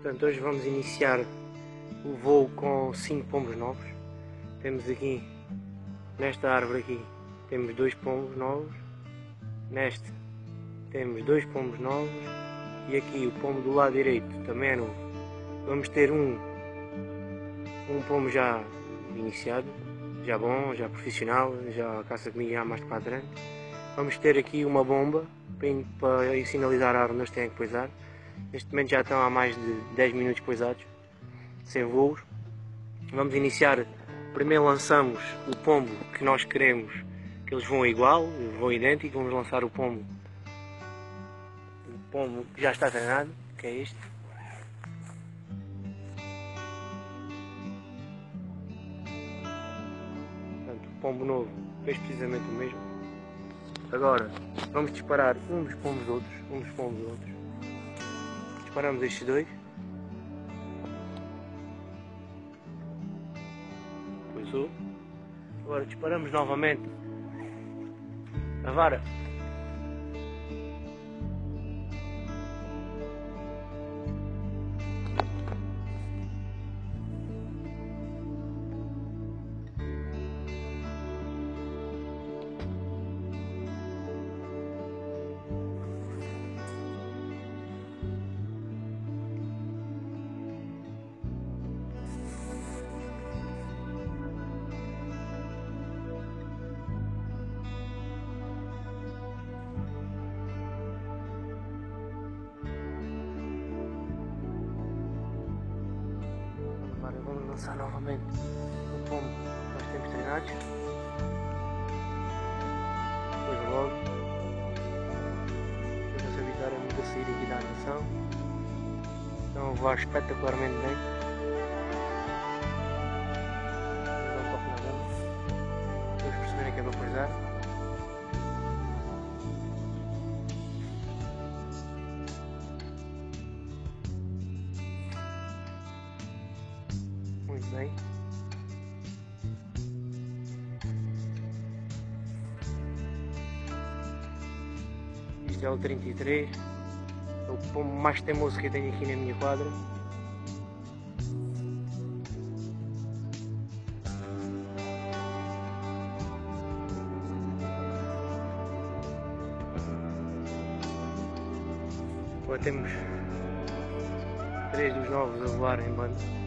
Portanto, hoje vamos iniciar o voo com 5 pombos novos. Temos aqui, nesta árvore aqui, temos 2 pombos novos. Neste temos 2 pombos novos. E aqui o pombo do lado direito também é novo. Vamos ter um pombo já iniciado, já bom, já profissional, já caça comigo há mais de 4 anos. Vamos ter aqui uma bomba para sinalizar a árvore onde eles têm que pousar. Neste momento já estão há mais de 10 minutos pousados, sem voos. Vamos iniciar, primeiro lançamos o pombo que nós queremos que eles voem igual, voem idêntico. Vamos lançar o pombo que já está treinado, que é este. Portanto, o pombo novo fez precisamente o mesmo. Agora vamos disparar um dos pombos outros. Disparamos estes dois. Poisou. Agora disparamos novamente a vara. Agora vamos lançar novamente o pombo que nós temos treinados. Depois logo. Vamos evitar a nunca sair aqui da animação. Estão a voar espetacularmente bem. Não toco na bomba. Vamos perceberem que é para pousar. Muito bem. Este é o 33. É o pombo mais teimoso que eu tenho aqui na minha quadra. Agora temos 3 dos novos a voar em bando.